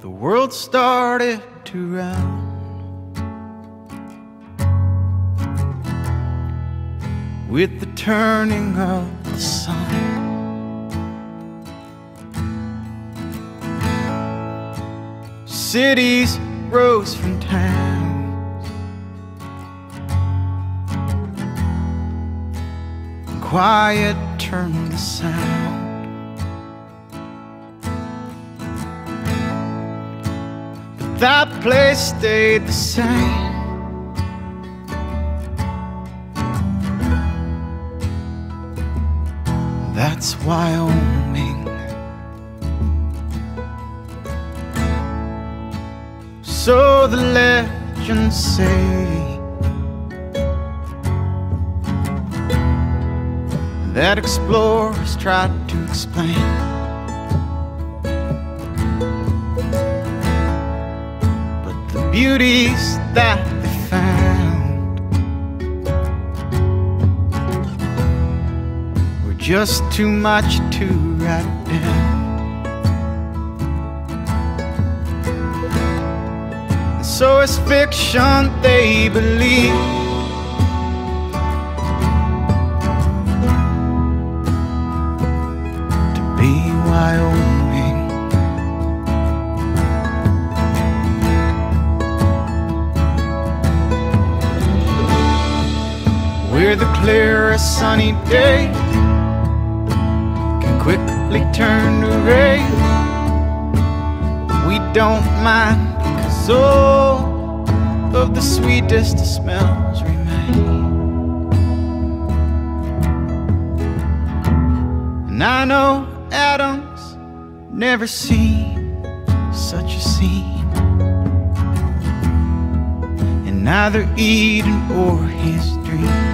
the world started to round. With the turning of the sun, cities rose from towns, and quiet turned to sound. But that place stayed the same. That's Wyoming. So the legends say, that explorers tried to explain. But the beauties that they found were just too much to write down. And so as fiction they believe, to be Wyoming. Where the clearest sunny day quickly turn to rain, we don't mind, 'cause all of the sweetest smells remain. And I know Adam's never seen such a scene, and neither Eden or his dream.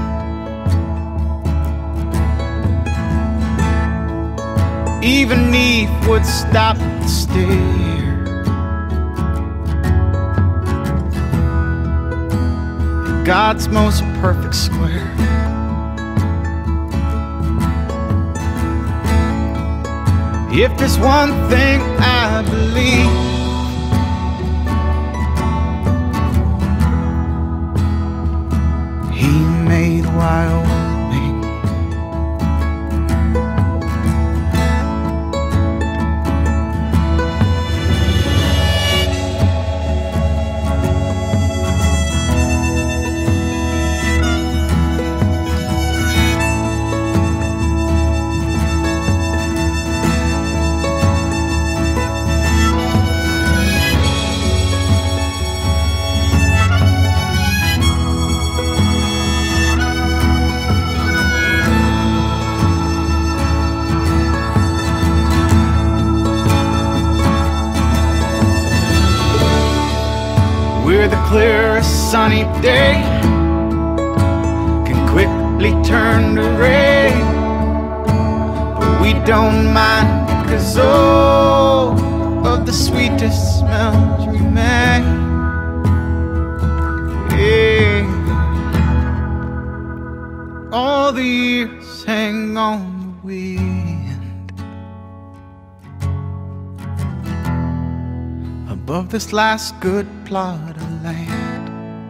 Even Eve would stop and stare at God's most perfect square. If there's one thing I believe, He made Wyoming. Where the clearest sunny day can quickly turn to rain, but we don't mind, 'cause all of the sweetest smells remain. Yeah. All the years hang on the wind above this last good plot of land.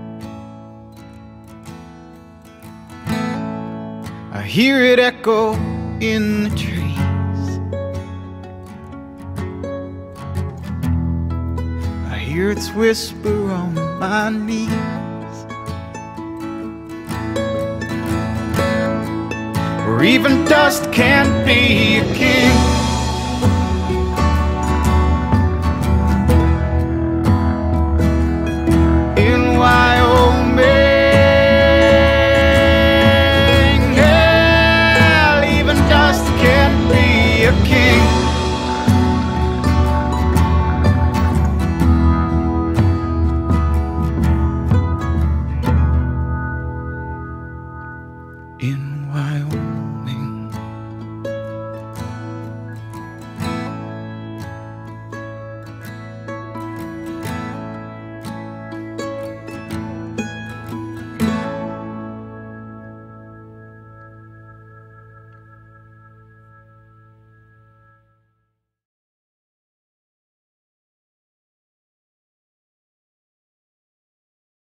I hear it echo in the trees, I hear its whisper on my knees, where even dust can't be a king.